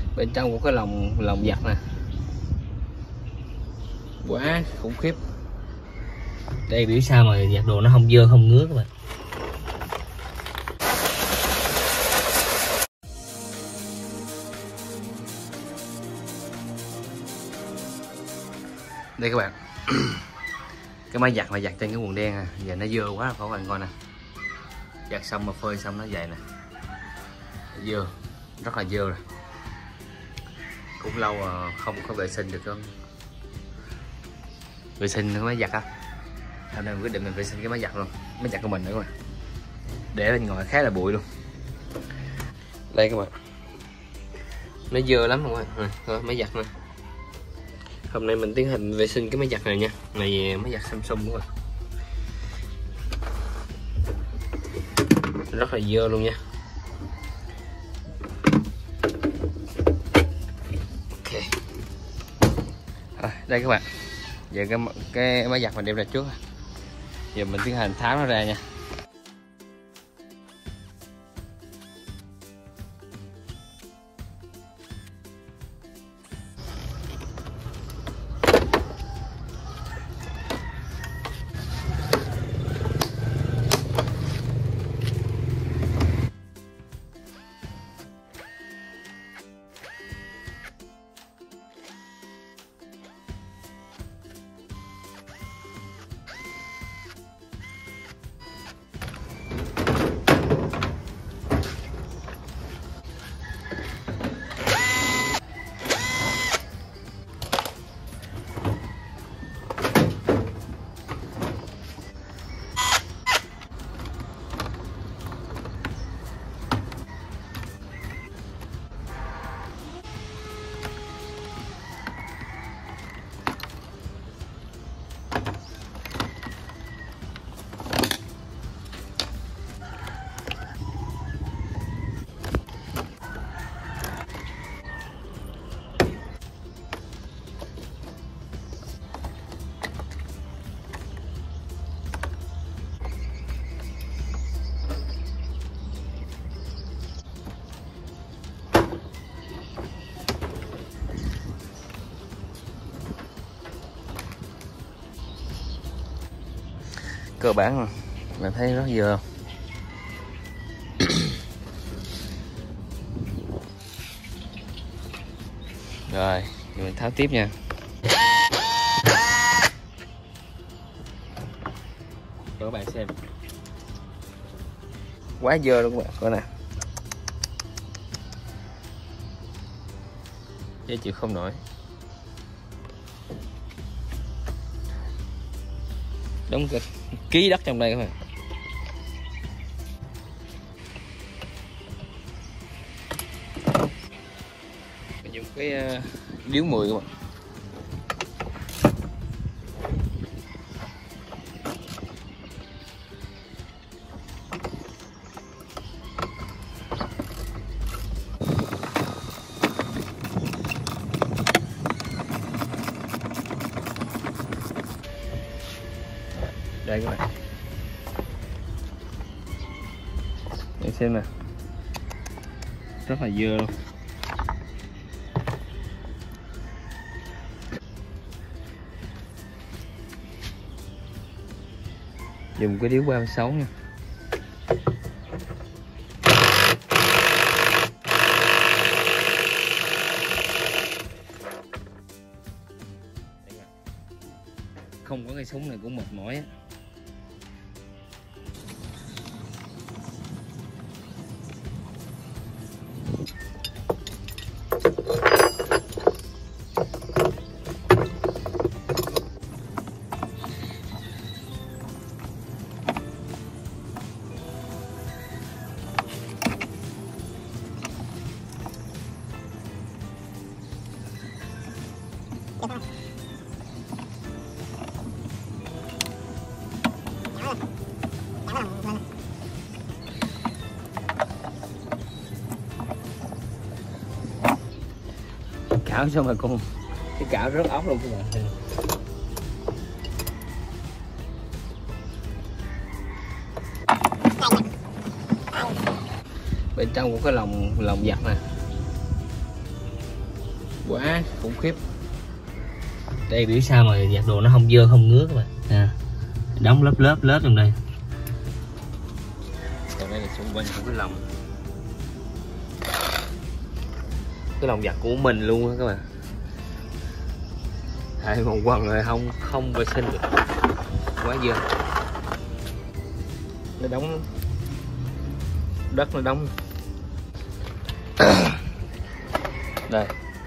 Bên trong cũng có lồng giặt nè, quá khủng khiếp. Đây biết sao mà giặt đồ nó không dơ không ngứa các bạn. Đây các bạn. Cái máy giặt mà giặt trên cái quần đen à, giờ nó dơ quá các bạn coi nè. Giặt xong mà phơi xong nó vậy nè, dơ, rất là dơ rồi. Cũng lâu mà không có vệ sinh được không? Vệ sinh cái máy giặt á. Hôm nay mình quyết định mình vệ sinh cái máy giặt luôn, máy giặt của mình nữa các bạn. Để bên ngoài khá là bụi luôn. Đây các bạn, nó dơ lắm các bạn. Thôi máy giặt nè. Hôm nay mình tiến hành vệ sinh cái máy giặt này nha. Này máy giặt Samsung các bạn. Rất là dơ luôn nha. Ok. Đây các bạn. Giờ cái máy giặt mình đem ra trước. Giờ mình tiến hành tháo nó ra nha. Cơ bản mình thấy rất dơ. Rồi mình tháo tiếp nha. Cho các bạn xem, quá dơ luôn các bạn, coi nè, chứ chịu không nổi. Đóng cái ký đất trong đây các bạn. Mình dùng cái điếu 10 các bạn. Đây các bạn, để xem nè, rất là dơ luôn. Dùng cái điếu 36 nha. Không có cây súng này cũng mệt mỏi á. Cảo sao mà con cái cảo rớt ốc luôn các bạn. Bên trong cũng có lồng giặt nè, quá khủng khiếp. Đây biết sao mà giặt đồ nó không dơ không ngứa các bạn à, đóng lớp trong đây. Còn đây là xung quanh của cái lồng, giặt của mình luôn á các bạn. Hai một quần rồi không vệ sinh được, quá dơ. Nó đóng đất, nó đóng đây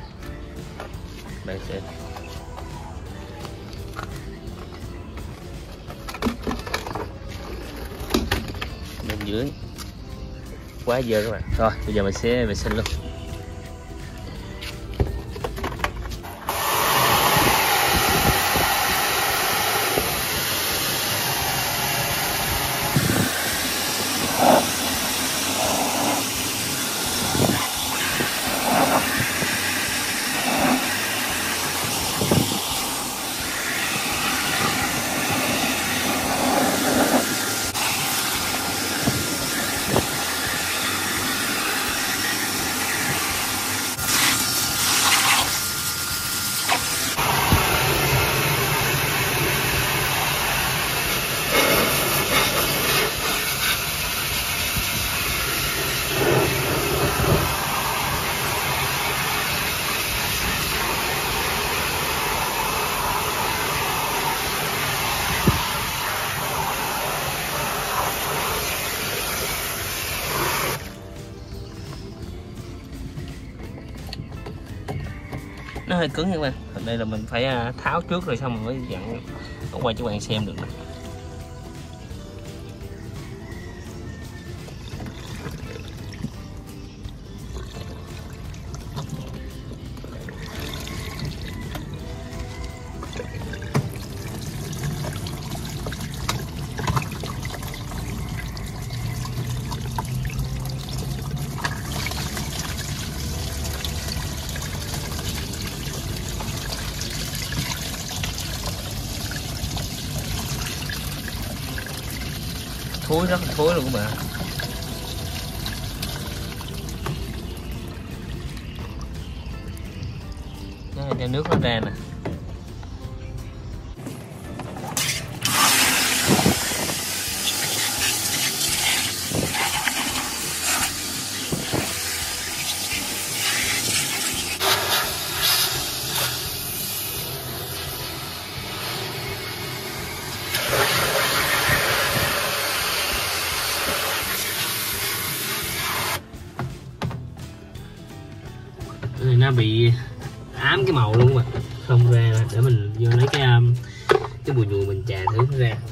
sẽ bên dưới quá dơ các bạn. Rồi bây giờ mình sẽ vệ sinh luôn. Nó hơi cứng nha các bạn. Đây là mình phải tháo trước rồi xong rồi mới dặn ở quay cho các bạn xem được. Thối, rất là thối luôn các bạn. Nó cho nước nó ra nè. Nó bị ám cái màu luôn mà không ra, để mình vô lấy cái bùi nhùi mình chà thử nó ra.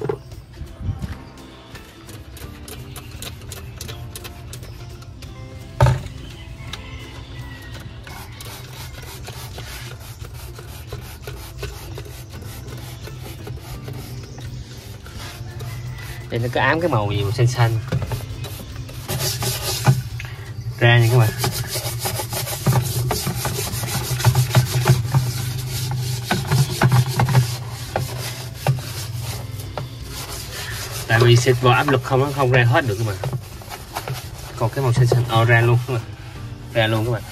Đây nó có ám cái màu gì màu xanh xanh ra nha các bạn. Tại vì xịt vào áp lực không ra hết được các bạn. Còn cái màu xanh xanh ra luôn các bạn, ra luôn các bạn.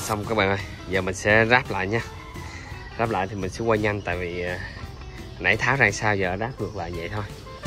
xong các bạn ơi. Giờ mình sẽ ráp lại nha. Ráp lại thì mình sẽ quay nhanh, tại vì nãy tháo ra sao giờ ráp ngược lại vậy thôi.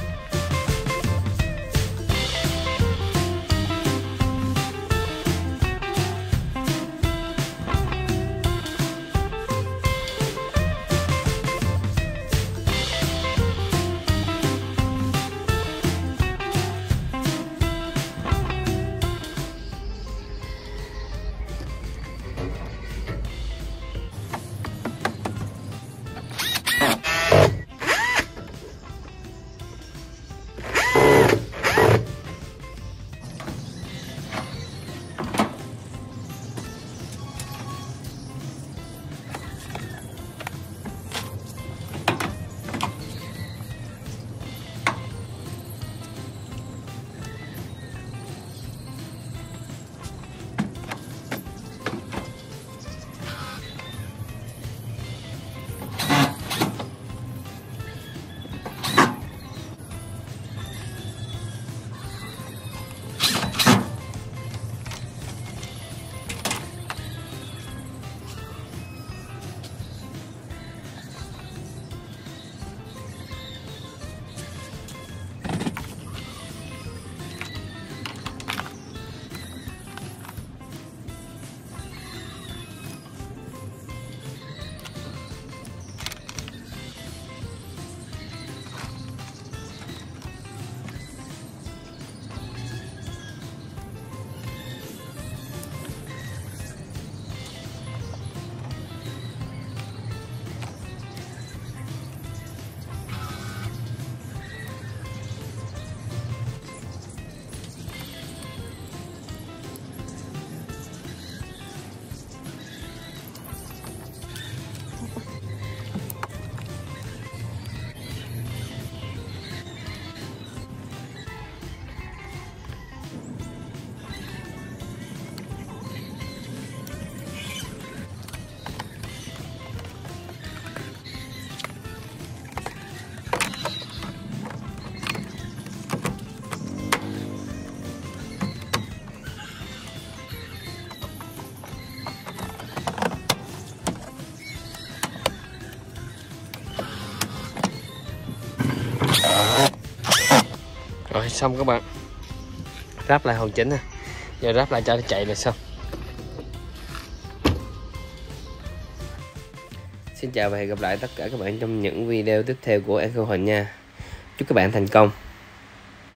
Rồi xong các bạn, ráp lại hoàn chỉnh nè. Giờ ráp lại cho nó chạy là xong. Xin chào và hẹn gặp lại tất cả các bạn trong những video tiếp theo của Eco Huỳnh nha. Chúc các bạn thành công.